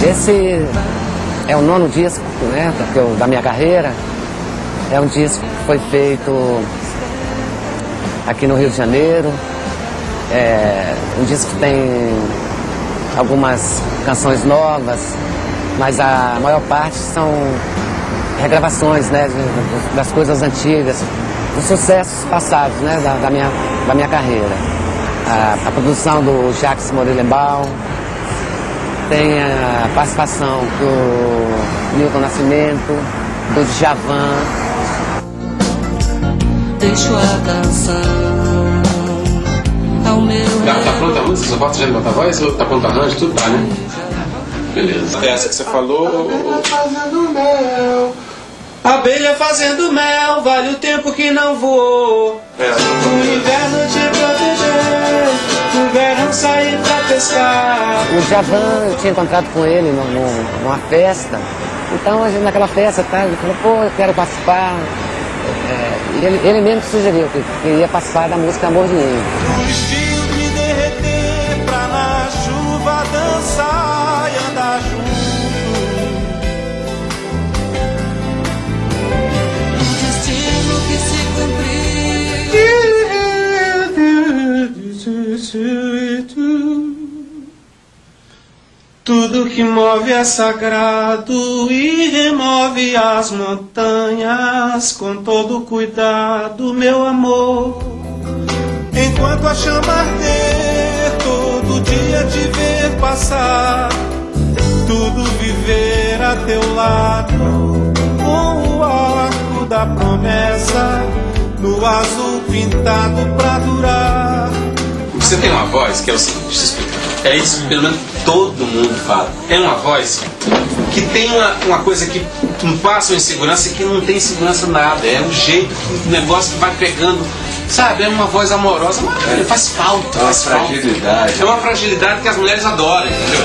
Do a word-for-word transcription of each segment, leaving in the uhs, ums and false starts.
Esse é o nono disco, né, da, eu, da minha carreira. É um disco que foi feito aqui no Rio de Janeiro. É um disco que tem algumas canções novas, mas a maior parte são regravações, né, de, das coisas antigas, dos sucessos passados, né, da, da, minha, da minha carreira. A, a produção do Jacques Morelenbaum, tem a participação do Milton Nascimento, do Djavan. Deixo a canção ao meu... Tá, tá pronta a música? Só falta já botar a voz? Tá pronto o arranjo? Tudo tá, né? Beleza. Essa que você falou... Fazendo mel. Abelha fazendo mel, vale o tempo que não voou. É. No inverno te proteger, no verão sair pra pescar. O Djavan, eu tinha encontrado com ele no, no, numa festa. Então, a gente, naquela festa, tá, ele falou, pô, eu quero participar. É, e ele, ele mesmo que sugeriu que queria participar da música Amor de Índio. Um estilo me derreter pra na chuva dançar e andar junto. Tudo que move é sagrado e remove as montanhas com todo cuidado, meu amor. Enquanto a chama arder, todo dia te ver passar, tudo viver a teu lado, com o arco da promessa, no azul pintado pra durar. Você tem uma voz que é o seguinte, deixa eu explicar. É isso que pelo menos todo mundo fala. É uma voz que tem uma, uma coisa que não passa uma insegurança e que não tem segurança nada. É um jeito que o negócio vai pegando, sabe? É uma voz amorosa, mas faz falta. É uma faz fragilidade. Falta. É uma fragilidade que as mulheres adoram, entendeu?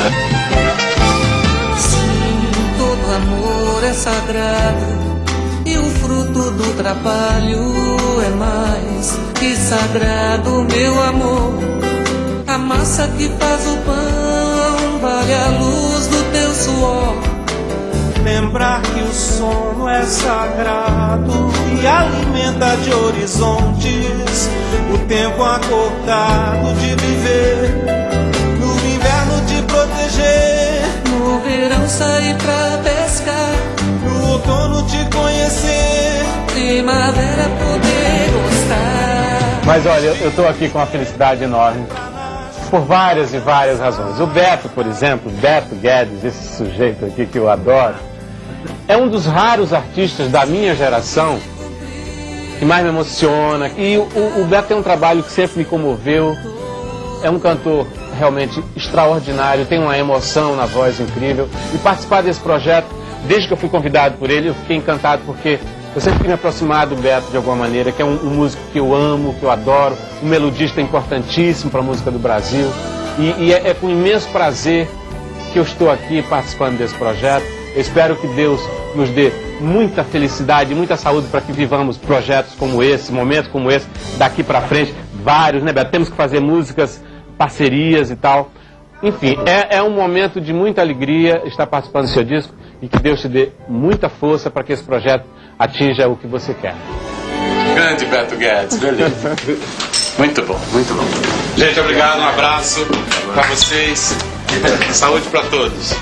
Sim, todo amor é sagrado. E o fruto do trabalho é mais que sagrado, meu amor. A massa que faz o pão vale a luz do teu suor. Lembrar que o sono é sagrado e alimenta de horizontes o tempo acordado de viver. No inverno te proteger, no verão sair pra pescar, no outono te conhecer, primavera poder gostar. Mas olha, eu estou aqui com uma felicidade enorme, por várias e várias razões. O Beto, por exemplo, Beto Guedes, esse sujeito aqui que eu adoro, é um dos raros artistas da minha geração que mais me emociona. E o, o Beto tem um trabalho que sempre me comoveu, é um cantor realmente extraordinário, tem uma emoção na voz incrível. E participar desse projeto, desde que eu fui convidado por ele, eu fiquei encantado porque eu sempre quis me aproximar do Beto de alguma maneira, que é um, um músico que eu amo, que eu adoro, um melodista importantíssimo para a música do Brasil. E, e é, é com imenso prazer que eu estou aqui participando desse projeto. Eu espero que Deus nos dê muita felicidade e muita saúde para que vivamos projetos como esse, momentos como esse, daqui para frente, vários, né, Beto? Temos que fazer músicas, parcerias e tal. Enfim, é, é um momento de muita alegria estar participando do seu disco e que Deus te dê muita força para que esse projeto atinja o que você quer. Grande Beto Guedes, beleza. Muito bom, muito bom. Gente, obrigado, um abraço para vocês. Saúde para todos.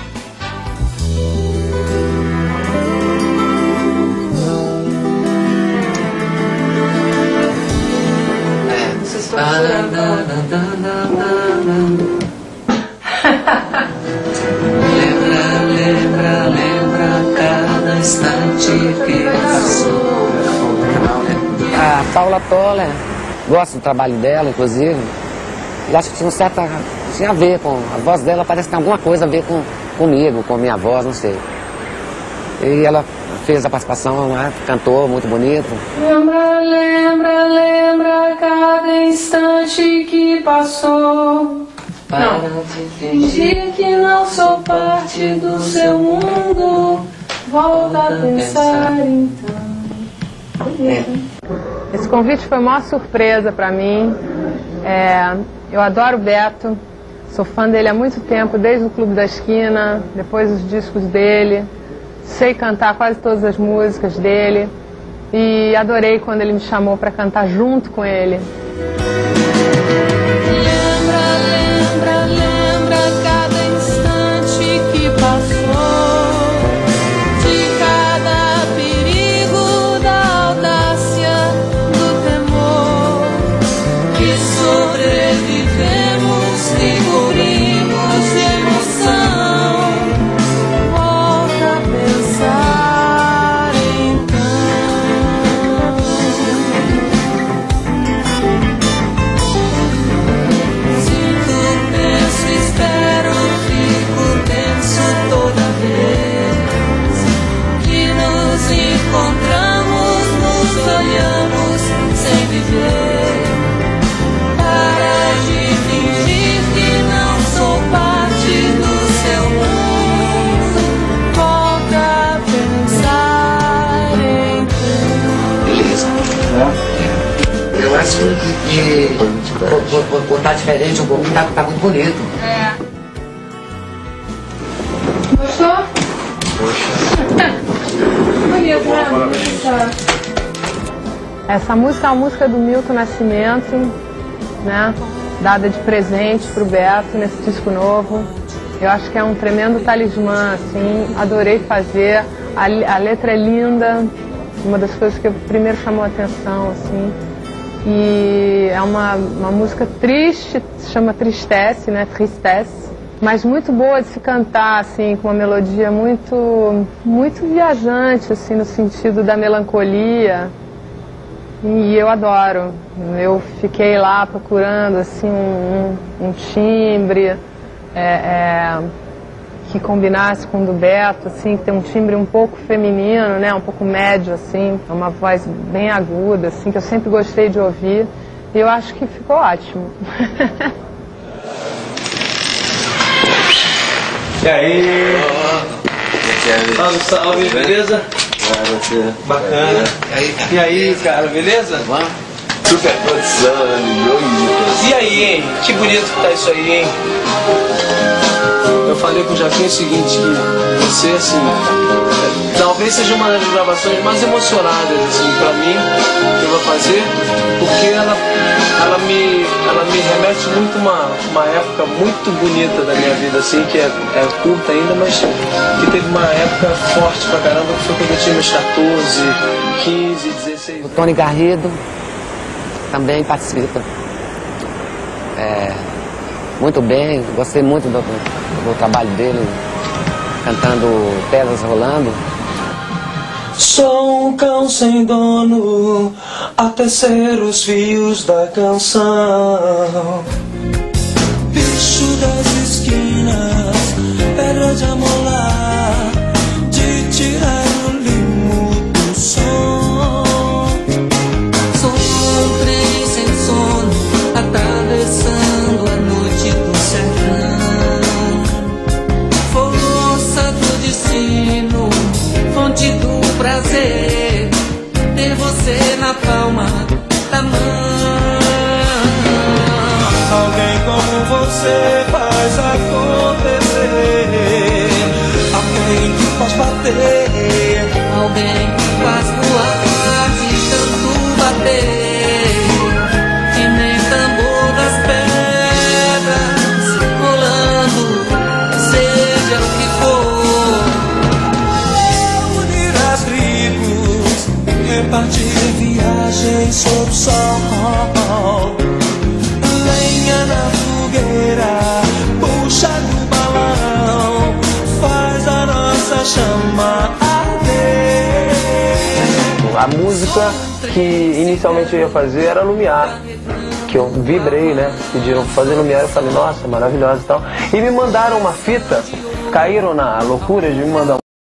Vocês estão Lembra, lembra, lembra cada instante que passou. A Paula Toller, gosto do trabalho dela, inclusive. E acho que tinha um certo... tinha a ver com... a voz dela parece que tem alguma coisa a ver com, comigo, com a minha voz, não sei. E ela fez a participação lá, cantou muito bonito. Lembra, lembra, lembra cada instante que passou. Não, fingir que não sou parte do seu mundo. Volta a pensar então. Esse convite foi uma surpresa para mim. É, eu adoro o Beto, Sou fã dele há muito tempo, desde o Clube da Esquina, depois os discos dele. Sei cantar quase todas as músicas dele. E adorei quando ele me chamou para cantar junto com ele. Lembra, lembra, lembra cada instante que passou, de cada perigo, da audácia, do temor, que sobrevivemos e cobrimos de emoção. Volta a pensar então. Encontramos, nos olhamos sem viver. Para de fingir que não sou parte do seu mundo. Volta a pensar em tudo. Beleza. É. Eu acho que de botar diferente um pouquinho tá, tá muito bonito. É. Gostou? Poxa. Bonito, né? Essa música é uma música do Milton Nascimento, né? Dada de presente pro Beto nesse disco novo. Eu acho que é um tremendo talismã, assim. Adorei fazer. A, a letra é linda, uma das coisas que primeiro chamou a atenção, assim. E é uma, uma música triste, se chama Tristece, né? Tristece. Mas muito boa de se cantar, assim, com uma melodia muito, muito viajante, assim, no sentido da melancolia. E eu adoro. Eu fiquei lá procurando, assim, um, um timbre é, é, que combinasse com o do Beto, assim, que tem um timbre um pouco feminino, né, um pouco médio, assim, uma voz bem aguda, assim, que eu sempre gostei de ouvir. E eu acho que ficou ótimo. E aí? Salve, salve, beleza? Bacana. E aí, cara, beleza? Super produção, milhões de. E aí, hein? Que bonito que tá isso aí, hein? Eu falei com o Jaquim o seguinte, que você, assim, talvez seja uma das gravações mais emocionadas, assim, pra mim, que eu vou fazer, porque ela, ela, me, ela me remete muito a uma, uma época muito bonita da minha vida, assim, que é, é curta ainda, mas que teve uma época forte pra caramba, que foi quando eu tinha meus quatorze, quinze, dezesseis. O Tony Garrido também participa. É, muito bem, gostei muito do, do trabalho dele, cantando Pedras Rolando. Sou um cão sem dono, a tecer os fios da canção. Bicho das esquinas, pedra de amolar, de tirar o limo do som. Sou um trem sem sono, atravessando a noite do sertão. Força do destino, fonte do prazer, ter você na palma da mão. Alguém como você faz acontecer, alguém que faz bater, alguém que faz voar de tanto bater, que nem tambor das pedras rolando, seja o que for. Unir as tribos, repartir viagens sob o sol, lenha na fogueira, puxa do balão, faz a nossa chama arder. A música que inicialmente eu ia fazer era Lumiar, que eu vibrei, né? Pediram pra fazer Lumiar, eu falei, nossa, maravilhosa e tal. E me mandaram uma fita, caíram na loucura de me mandar